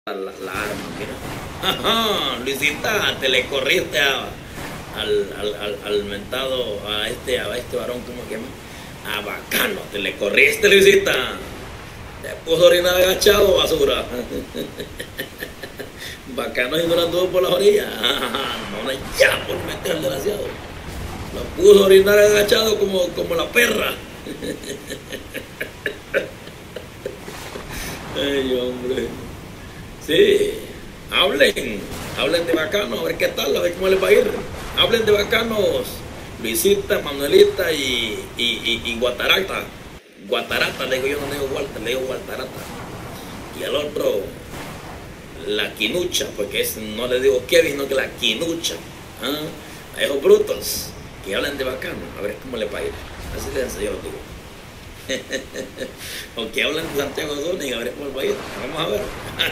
la arma, mira. Ajá, Luisita, te le corriste al mentado, a este varón, ¿cómo que llama? A Bacano, te le corriste, Luisita. Te puso a orinar agachado, basura. Bacano y no lo anduvo por las orillas. No le llamo por meter al desgraciado. Lo puso a orinar agachado como la perra. Ay, hombre. Sí, hablen de Bacano, a ver qué tal, a ver cómo les va a ir. Hablen de Bacanos, Luisita, Manuelita y Guatarata. Guatarata, le digo yo, no le digo Walter, le digo Guatarata. Y al otro, la Quinucha, porque no le digo Kevin, sino que la Quinucha. ¿Ah? A esos brutos que hablan de Bacano, a ver cómo les va a ir. Así les enseño, digo. O que hablan de Santiago Zúñiga, a ver cómo les va a ir. Vamos a ver.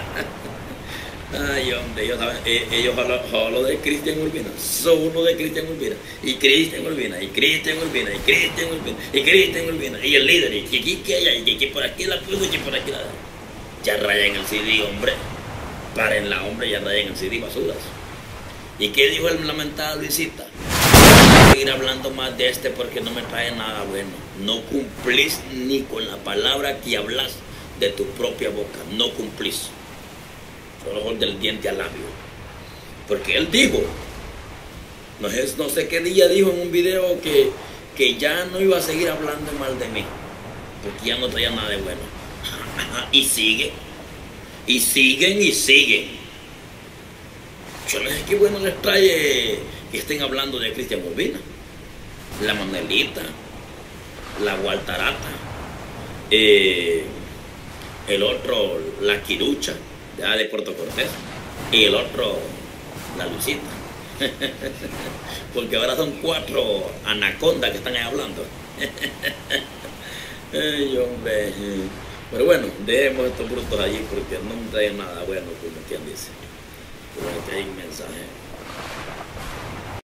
Ay, hombre, ellos hablan de Cristian Urbina, son uno de Cristian Urbina, y Cristian Urbina, y Cristian Urbina, y Cristian Urbina, y Cristian Urbina, y el líder, y que allá, y que por aquí la puso, y que por aquí la. Ya rayan el CD, hombre, paren la, hombre, ya rayan el CD, basuras. ¿Y qué dijo el lamentado Luisita? Voy a seguir hablando más de este porque no me trae nada bueno. No cumplís ni con la palabra que hablas de tu propia boca, no cumplís. Solo del diente al labio, porque él dijo, no sé qué día dijo en un video que ya no iba a seguir hablando mal de mí, porque ya no traía nada de bueno. Y sigue, y siguen, y siguen. Yo no sé qué bueno les trae que estén hablando de Cristian Urbina, la Manuelita, la Gualtarata, el otro, la Quirucha de Puerto Cortés, y el otro, la Luisita. Porque ahora son 4 anacondas que están ahí hablando. Ay, hombre. Pero bueno, dejemos estos brutos allí porque no me traen nada bueno, como quien dice. Pero aquí hay un mensaje.